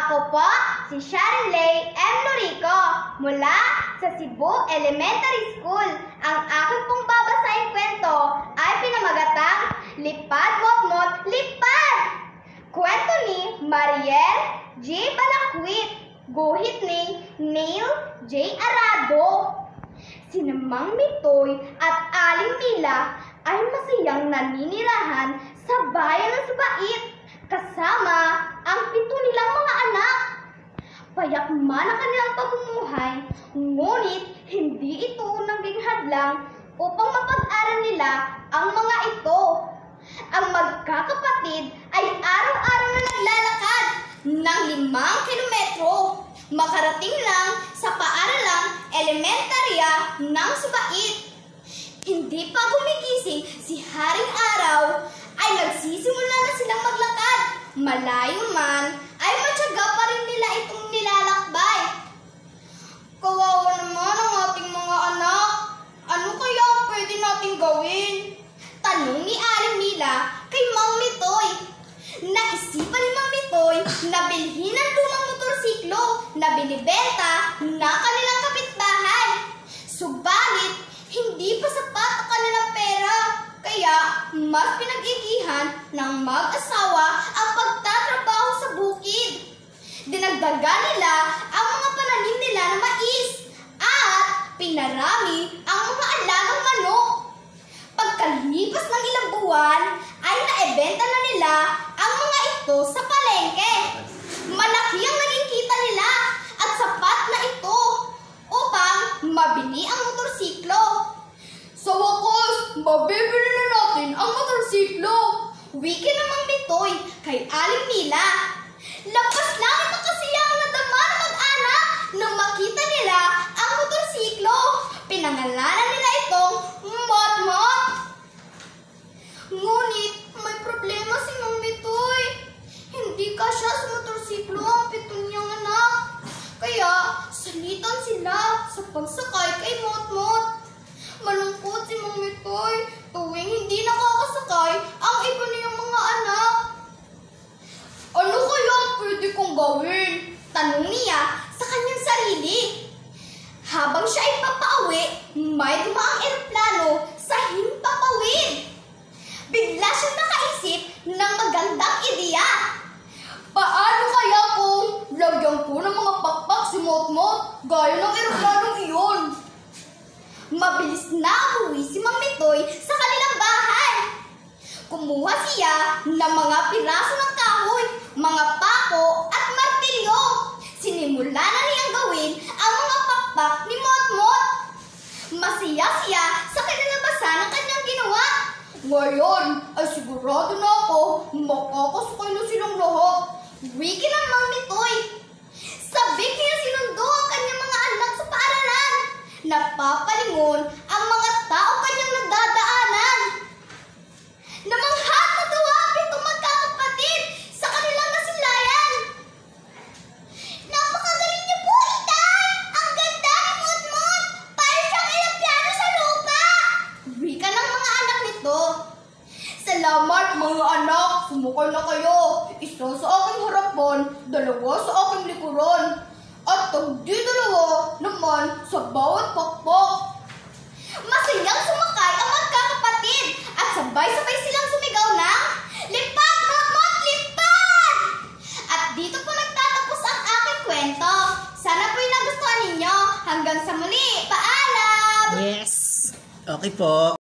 Ako po si Sharilay M. Lorico mula sa Cebu Elementary School. Ang aking pong babasahin kwento ay pinamagatang Lipad Motmot Lipad! Kwento ni Mariel J. Balakwit, guhit ni Neil J. Arado. Sina Mang Mitoy at Aling Mila ay masayang naninirahan sa bayan ng Subait kasama ang 7 nilang mga anak. Payak man ang kanilang pamumuhay, ngunit hindi ito naging hadlang upang mapag-aral nila ang mga ito. Ang magkakapatid ay araw-araw na naglalakad ng 5 kilometro makarating lang sa paaralang elementarya ng Subait. Hindi pa gumigising si Haring Araw ay nagsisimula na silang maglakad. Malayo man ay matyaga pa rin nila itong nilalakbay. Kawawa naman ang ating mga anak. Ano kaya ang pwede nating gawin? Tanong ni Aling Mila kay Mang Mitoy. Naisipan ni Mang Mitoy na bilhin ang lumang motorsiklo na binibenta ng kanilang kapitbahay. Subalit, hindi pa sapat ang kanilang pera. Kaya, mas pinag-igihan ng mag-asawa ang pagtatrabaho sa bukid. Dinagdagan nila ang mga pananim nila na mais at pinarami ang mga alagang manok. Pagkalipas ng ilang buwan, ay naibenta na nila ang mga ito sa palengke. Malaki ang naging kita nila at sapat na ito upang mabili ang motorsiklo. Sa wakas, mabibili na natin ang motorsiklo. Wiki ng Mang Mitoy kay Aling Mila. Lapas langit ang kasiyahan na dama ng mag-anak nang makita nila ang motorsiklo. Pinangalanan nila itong Motmot. Ngunit may problema si Mang Mitoy. Hindi kasya sa motorsiklo ang 7 niyang anak. Kaya salitan sila sa pagsakay kay Motmot. Malungkot si Mang Mitoy tuwing hindi nakakasakay ang iba niyang mga anak. Ano kaya pwede kong gawin? Tanong niya sa kanyang sarili. Habang siya ay papauwi, may dumaang eroplano sa himpapawid. Bigla siyang nakaisip ng magandang ideya. Paano kaya kung lagyan ko ng mga pakpak si Motmot gaya ng eroplanong iyon? Mabilis na umuwi si Mang Mitoy sa kanilang bahay. Kumuha siya ng mga piraso ng kahoy, mga pako at martilyo. Sinimula na niyang gawin ang mga pakpak ni Motmot. Masaya siya sa kinalabasan ng kanyang ginawa. Ngayon ay sigurado na ako makakasakay na silang lahat. Wiki ng Mang Mitoy. Sabik niya sinundo ang kanyang mga anak sa paaralan. Napapalingon ang mga tao kanyang nagdadaanan. Namanghat na tuwa ang 7 magkakapatid sa kanilang nasilayan. Napakagaling niyo po, Itay! Ang ganda ni Motmot! Para siyang eroplano sa lupa! Wika ng mga anak nito. Salamat mga anak! Sumakay na kayo! Isa sa aking harapan, 2 sa aking likuran. At tagdi-2 naman sa bawat pakpak. Masayang sumakay ang magkakapatid at sabay-sabay silang sumigaw ng Lipad Motmot Lipad! At dito po nagtatapos ang aking kwento. Sana po'y nagustuhan ninyo. Hanggang sa muli. Paalam! Yes! Okay po.